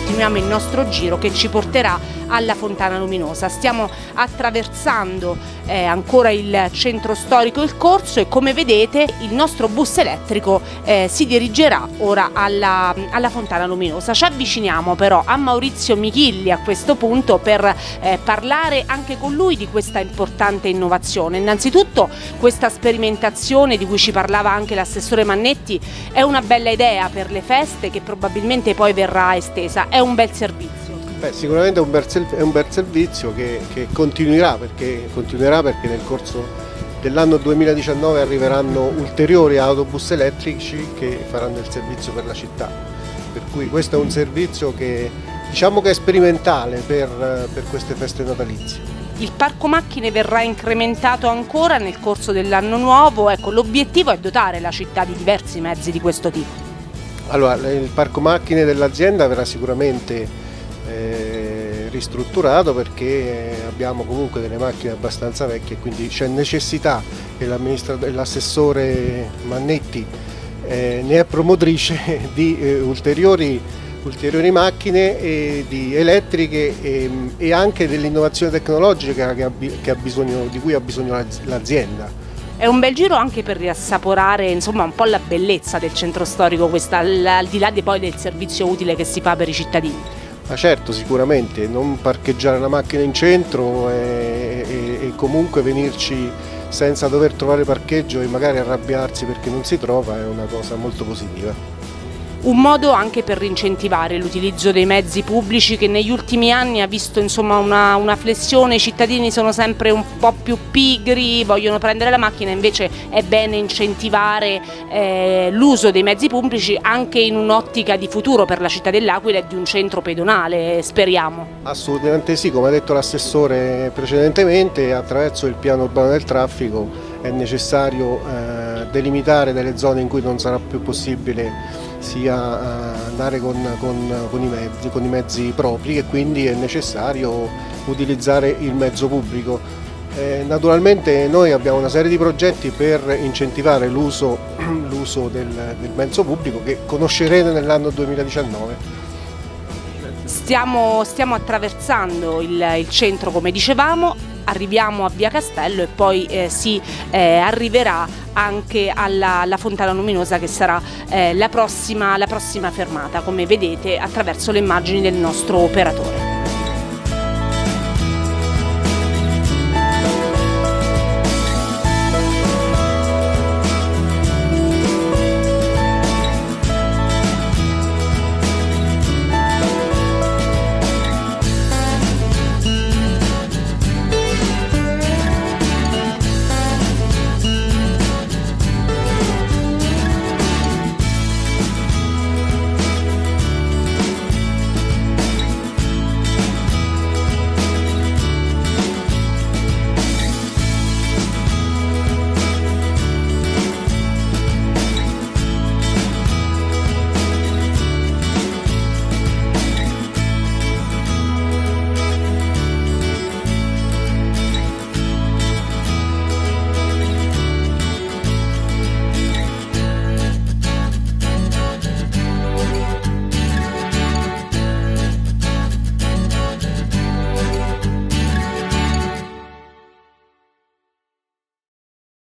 continuiamo il nostro giro che ci porterà alla Fontana Luminosa. Stiamo attraversando ancora il centro storico, il corso, e come vedete il nostro bus elettrico si dirigerà ora alla Fontana Luminosa. Ci avviciniamo però a Maurizio Michilli a questo punto per parlare anche con lui di questa importante innovazione. Innanzitutto questa sperimentazione di cui ci parlava anche l'assessore Mannetti è una bella idea per le feste che probabilmente poi verrà estesa, è un bel servizio. Sicuramente è un bel servizio che continuerà perché nel corso dell'anno 2019 arriveranno ulteriori autobus elettrici che faranno il servizio per la città, per cui questo è un servizio che diciamo che è sperimentale per queste feste natalizie. Il parco macchine verrà incrementato ancora nel corso dell'anno nuovo, ecco, l'obiettivo è dotare la città di diversi mezzi di questo tipo. Allora, il parco macchine dell'azienda verrà sicuramente ristrutturato perché abbiamo comunque delle macchine abbastanza vecchie, quindi c'è necessità che l'assessore Mannetti ne è promotrice di ulteriori macchine elettriche e anche dell'innovazione tecnologica di cui ha bisogno l'azienda. È un bel giro anche per riassaporare insomma un po' la bellezza del centro storico, al di là poi del servizio utile che si fa per i cittadini. Ma certo, sicuramente, non parcheggiare la macchina in centro e comunque venirci senza dover trovare parcheggio e magari arrabbiarsi perché non si trova è una cosa molto positiva. Un modo anche per incentivare l'utilizzo dei mezzi pubblici che negli ultimi anni ha visto insomma una flessione, i cittadini sono sempre un po' più pigri, vogliono prendere la macchina, invece è bene incentivare l'uso dei mezzi pubblici anche in un'ottica di futuro per la città dell'Aquila e di un centro pedonale, speriamo. Assolutamente sì, come ha detto l'assessore precedentemente, attraverso il piano urbano del traffico è necessario delimitare delle zone in cui non sarà più possibile sia andare con i mezzi propri e quindi è necessario utilizzare il mezzo pubblico. Naturalmente noi abbiamo una serie di progetti per incentivare l'uso del mezzo pubblico che conoscerete nell'anno 2019. Stiamo attraversando il centro come dicevamo, arriviamo a Via Castello e poi si arriverà anche alla Fontana Luminosa che sarà la prossima fermata, come vedete attraverso le immagini del nostro operatore.